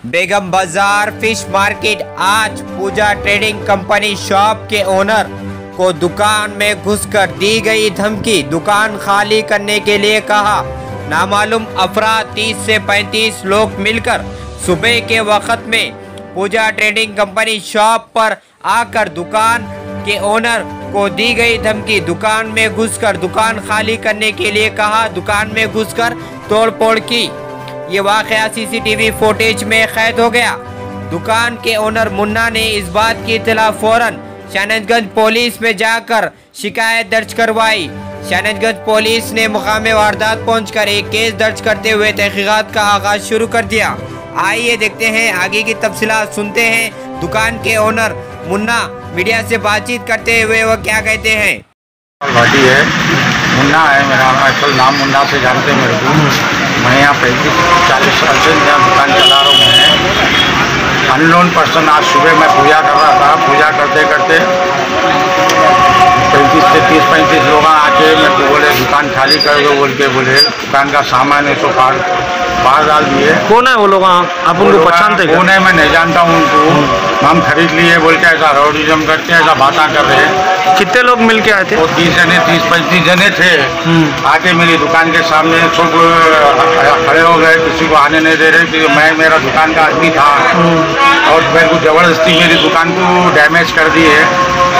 बेगम बाजार fish market. आज Puja trading company shop के ओनर को दुकान में घुसकर दी गई धमकी, दुकान खाली करने के लिए कहा। नामालूम अफराद 30 से 35 लोग मिलकर सुबह के वक्त में पूजा ट्रेडिंग कंपनी शॉप पर आकर दुकान के ओनर को दी गई धमकी, दुकान में घुसकर दुकान खाली करने के लिए कहा। दुकान में घुसकर तोड़फोड़ की। ये वाकया सीसीटीवी फुटेज में कैद हो गया। दुकान के ओनर मुन्ना ने इस बात की इत्तला फौरन शाहनजगंज पुलिस में जाकर शिकायत दर्ज करवाई। शाहनजगंज पुलिस ने मुकामे वारदात पहुंचकर एक केस दर्ज करते हुए तहकीकात का आगाज शुरू कर दिया। आइए देखते हैं आगे की तफसीलात, सुनते हैं दुकान के ओनर मुन्ना मीडिया से बातचीत करते हुए वो क्या कहते हैं। भाटी है, मुन्ना है मेरा, असल नाम मुन्ना से जानते हैं मेरे को। मैं यहाँ 35-40 साल से यहाँ दुकान चला रहा हूँ। मैं अननोन पर्सन आज सुबह मैं पूजा कर रहा था। पूजा करते करते 35 से 30-35 लोग आके मेरे को बोले दुकान खाली कर दो, बोल के बोले दुकान का सामान है सो बाहर डाल दिए। कौन है वो लोग? आप उनको पहचानते हैं? कौन है मैं नहीं जानता हूँ उनको। हम खरीद लिए बोल के ऐसा रौडिज्म करके ऐसा बातें कर रहे हैं। कितने लोग मिल के आए थे? वो 30-35 जने थे। आके मेरी दुकान के सामने सब खड़े हो गए, किसी को आने नहीं दे रहे कि मैं मेरा दुकान का आदमी था और मेरे को ज़बरदस्ती मेरी दुकान को डैमेज कर दी है।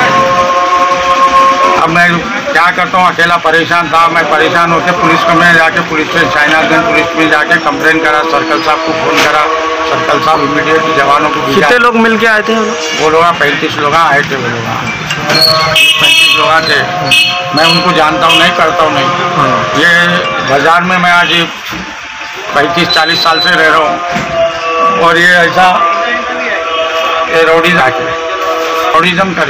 अब मैं क्या करता हूँ, अकेला परेशान था। मैं परेशान होकर पुलिस को में जाके पुलिस से शाहनजगंज पुलिस में जाके कंप्लेन करा। सर्कल साहब को फ़ोन करा, सर्कल साहब इमीडिएट जवानों को। कितने लोग मिल के आए थे? वो लोग 35 लोग आए थे। वो लोग 35 लोग थे। मैं उनको जानता हूँ नहीं, करता हूँ नहीं। ये बाज़ार में मैं आज 35-40 साल से रह रहा हूँ और ये ऐसा ये रौडिज्म करे।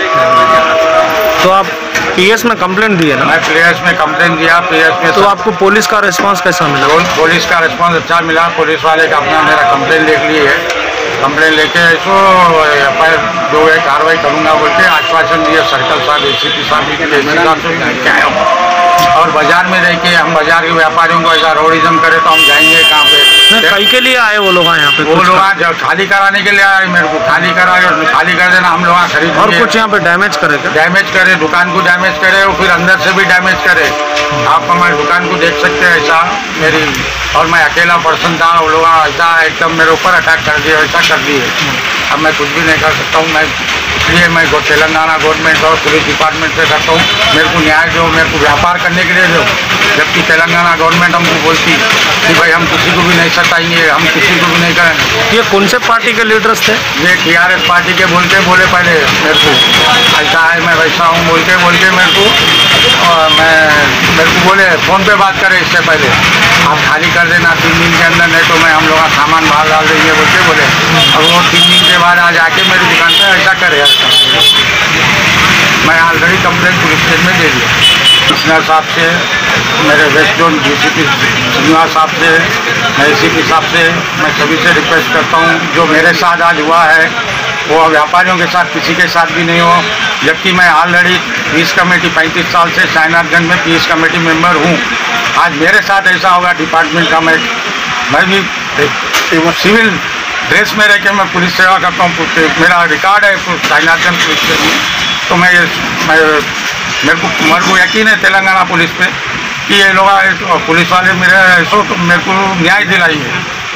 तो आप पीएस में कंप्लेंट दिए ना? मैं पीएस में कंप्लेंट दिया। पीएस में तो आपको पुलिस का रिस्पांस कैसा मिला? पुलिस का रिस्पांस अच्छा मिला। पुलिस वाले का अपना मेरा कंप्लेंट देख ली है। कंप्लेंट लेके इसको जो है कार्रवाई करूँगा बोल के आश्वासन दिया सर्कल साहब, एसीपी साहब से आया हूँ। और बाजार में रह के हम बाजार के व्यापारियों को ऐसा रौडिज्म करे तो हम जाएंगे कहाँ पे? कई के लिए आए वो लोग यहाँ पे? वो लोग खाली कराने के लिए आए। मेरे को खाली कर देना, हम लोग खरीद। और कुछ यहाँ पे डैमेज करे? डैमेज करे, दुकान को डैमेज करे और फिर अंदर से भी डैमेज करे। आप हमारी दुकान को देख सकते हैं ऐसा मेरी। और मैं अकेला पर्सन था, वो लोग ऐसा एकदम मेरे ऊपर अटैक कर दिए, ऐसा कर दिए। अब मैं कुछ भी नहीं कर सकता हूँ। मैं इसलिए मैं तेलंगाना गवर्नमेंट और पुलिस डिपार्टमेंट से करता हूँ, मेरे को न्याय दो, मेरे को व्यापार करने के लिए दो। जबकि तेलंगाना गवर्नमेंट हमको बोलती कि भाई हम किसी को भी नहीं सताएंगे, हम किसी को भी नहीं करेंगे। ये कौन से पार्टी के लीडर्स थे? ये TRS पार्टी के बोले पहले मेरे को ऐसा है, मैं वैसा हूँ बोल के मेरे को। और मेरे को बोले फ़ोन पे बात करें इससे पहले, आप खाली कर देना 3 दिन के अंदर, नहीं तो मैं हम लोग का सामान बाहर डाल देंगे बोल के बोले। और वो 3 दिन के बाद आज आके मेरी दुकान पे ऐसा करे। मैं ऑलरेडी कंप्लेंट पुलिस स्टेशन में दे दिया। कमिश्नर साहब से, मेरे वेस्ट जोन DCP श्रीनिवास साहब से, ACP साहब से, मैं सभी से रिक्वेस्ट करता हूँ जो मेरे साथ आज हुआ है वो व्यापारियों के साथ किसी के साथ भी नहीं हो। जबकि मैं ऑलरेडी पीस कमेटी 35 साल से शाहनजगंज में पीस कमेटी मेंबर हूँ। आज मेरे साथ ऐसा होगा डिपार्टमेंट का। मैं भी सिविल ड्रेस में रह के मैं पुलिस सेवा करता हूँ। मेरा रिकॉर्ड है शाहनजगंज पुलिस से। तो मेरे को यकीन है तेलंगाना पुलिस पे कि ये लोग पुलिस वाले मेरे को न्याय दिलाएंगे।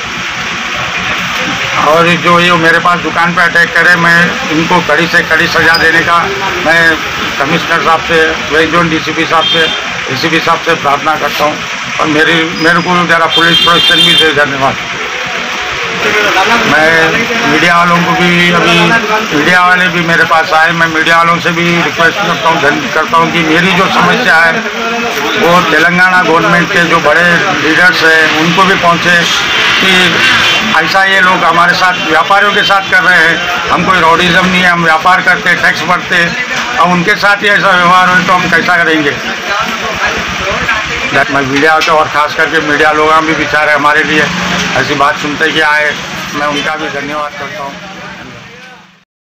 और जो ये मेरे पास दुकान पे अटैक करे, मैं इनको कड़ी से कड़ी सज़ा देने का मैं कमिश्नर साहब से, वेस्ट जोन DCP साहब से, ACP साहब से प्रार्थना करता हूँ। और मेरे को ज़रा पुलिस प्रोटेक्शन भी दे। धन्यवाद। मैं मीडिया वालों को भी, अभी मीडिया वाले भी मेरे पास आए, मैं मीडिया वालों से भी रिक्वेस्ट करता हूँ कि मेरी जो समस्या है वो तेलंगाना गवर्नमेंट के जो बड़े लीडर्स हैं उनको भी पहुँचे कि ऐसा ये लोग हमारे साथ व्यापारियों के साथ कर रहे हैं। हम कोई रौडिज्म नहीं है, हम व्यापार करते, टैक्स भरते, और उनके साथ ही ऐसा व्यवहार हो तो हम कैसा करेंगे? मैं मीडिया को और ख़ास करके मीडिया लोग भी बेचारे हमारे लिए ऐसी बात सुनते कि आए, मैं उनका भी धन्यवाद करता हूँ।